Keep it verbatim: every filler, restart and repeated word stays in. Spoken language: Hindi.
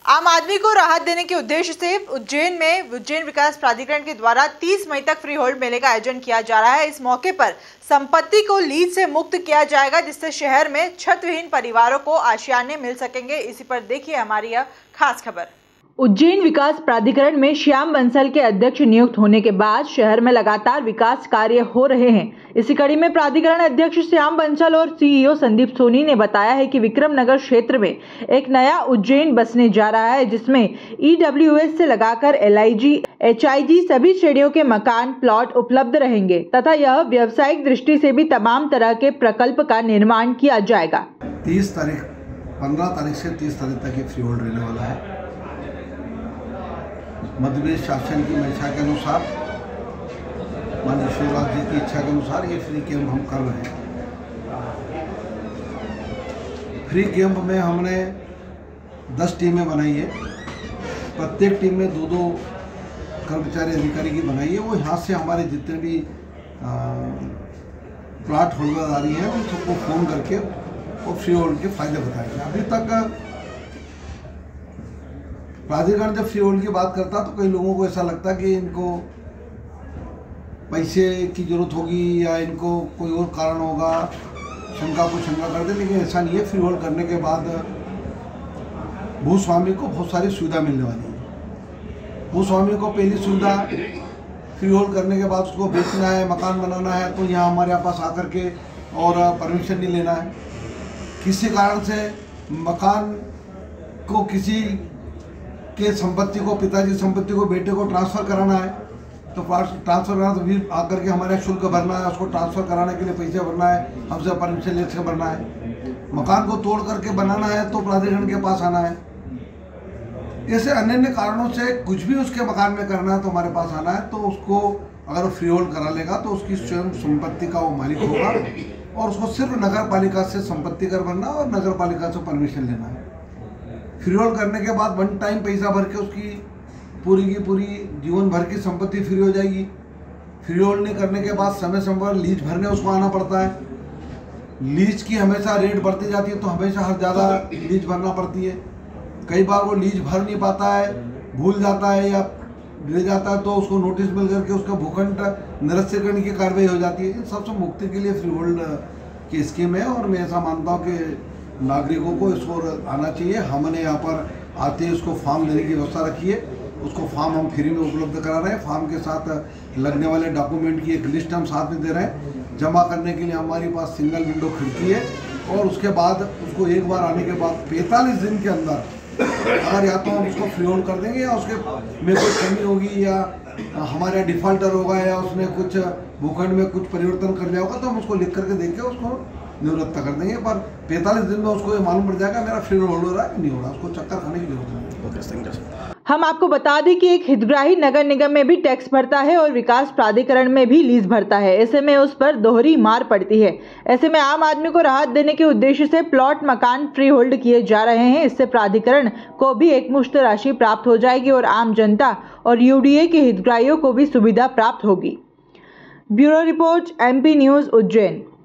आम आदमी को राहत देने के उद्देश्य से उज्जैन में उज्जैन विकास प्राधिकरण के द्वारा तीस मई तक फ्री होल्ड मेले का आयोजन किया जा रहा है। इस मौके पर संपत्ति को लीज से मुक्त किया जाएगा, जिससे शहर में छतविहीन परिवारों को आशियाने मिल सकेंगे। इसी पर देखिए हमारी यह खास खबर। उज्जैन विकास प्राधिकरण में श्याम बंसल के अध्यक्ष नियुक्त होने के बाद शहर में लगातार विकास कार्य हो रहे हैं। इसी कड़ी में प्राधिकरण अध्यक्ष श्याम बंसल और सीईओ संदीप सोनी ने बताया है कि विक्रम नगर क्षेत्र में एक नया उज्जैन बसने जा रहा है, जिसमें ईडब्ल्यूएस से लगाकर एलआईजी, एचआईजी सभी श्रेणियों के मकान प्लॉट उपलब्ध रहेंगे तथा यह व्यावसायिक दृष्टि से भी तमाम तरह के प्रकल्प का निर्माण किया जाएगा। तीस तारीख पंद्रह तारीख से तीस तारीख तक ये फ्री होल्ड रहने वाला है। मध्य प्रदेश शासन की मंशा के अनुसार, माननीय शिवराज जी की इच्छा के अनुसार ये फ्री कैंप हम कर रहे हैं। फ्री कैंप में हमने दस टीमें बनाई है। प्रत्येक टीम में दो दो कर्मचारी अधिकारी की बनाई है। वो यहाँ से हमारे जितने भी प्लॉट होल्डरदारी हैं उन सबको फ़ोन करके वो फ्री होल्ड के फायदे बताएंगे। अभी तक प्राधिकरण जब फ्री होल्ड की बात करता तो कई लोगों को ऐसा लगता कि इनको पैसे की जरूरत होगी या इनको कोई और कारण होगा, शंका को शंका कर दे, लेकिन ऐसा नहीं है। फ्री होल्ड करने के बाद भूस्वामी को बहुत सारी सुविधा मिलने वाली है। भूस्वामी को पहली सुविधा, फ्री होल्ड करने के बाद उसको बेचना है, मकान बनाना है तो यहाँ हमारे पास आकर के और परमिशन नहीं लेना है। किसी कारण से मकान को किसी के संपत्ति को, पिताजी संपत्ति को बेटे को ट्रांसफ़र कराना है तो ट्रांसफ़र कराना तो भी आकर के हमारे शुल्क भरना है, उसको ट्रांसफ़र कराने के लिए पैसे भरना है, हमसे परमिशन ले के भरना है। मकान को तोड़ करके बनाना है तो प्राधिकरण के पास आना है। ऐसे अन्य अन्य कारणों से कुछ भी उसके मकान में करना है तो हमारे पास आना है। तो उसको अगर फ्री होल्ड करा लेगा तो उसकी स्वयं संपत्ति का वो मालिक होगा और उसको सिर्फ नगर पालिका से संपत्ति कर भरना और नगर पालिका से परमिशन लेना है। फ्री होल्ड करने के बाद वन टाइम पैसा भर के उसकी पूरी की पूरी जीवन भर की संपत्ति फ्री हो जाएगी। फ्री होल्ड नहीं करने के बाद समय समय पर लीज भरने उसको आना पड़ता है। लीज की हमेशा रेट बढ़ती जाती है तो हमेशा हर ज़्यादा लीज भरना पड़ती है। कई बार वो लीज भर नहीं पाता है, भूल जाता है या ले जाता है तो उसको नोटिस मिल करके उसका भूखंड निरस्त करने की कार्रवाई हो जाती है। इन सबसे मुक्ति के लिए फ्री होल्ड की स्कीम है और मैं ऐसा मानता हूँ कि नागरिकों को इसको आना चाहिए। हमने यहाँ पर आते ही उसको फॉर्म देने की व्यवस्था रखी है। उसको फॉर्म हम फ्री में उपलब्ध करा रहे हैं। फॉर्म के साथ लगने वाले डॉक्यूमेंट की एक लिस्ट हम साथ में दे रहे हैं। जमा करने के लिए हमारे पास सिंगल विंडो खिड़की है और उसके बाद उसको एक बार आने के बाद पैंतालीस दिन के अंदर अगर या तो हम उसको फ्री होल्ड कर देंगे या उसके में कोई कमी होगी या हमारे यहाँ डिफॉल्टर होगा या उसने कुछ भूखंड में कुछ परिवर्तन कर लिया होगा तो हम उसको लिख करके देख के उसको निवृत्त कर देंगे। पर पैंतालीस दिन में उसको ये मालूम पड़ जाएगा मेरा फ्री होल्ड हो रहा है कि नहीं हो रहा। उसको चक्कर खाने की जरूरत नहीं। हम आपको बता दें कि एक हितग्राही नगर निगम में भी टैक्स भरता है और विकास प्राधिकरण में भी लीज भरता है। ऐसे में उस पर दोहरी मार पड़ती है। ऐसे में आम आदमी को राहत देने के उद्देश्य से प्लॉट मकान फ्री होल्ड किए जा रहे हैं। इससे प्राधिकरण को भी एक मुश्त राशि प्राप्त हो जाएगी और आम जनता और यूडीए के हितग्राहियों को भी सुविधा प्राप्त होगी। Bureau report, MP news, Ujjain.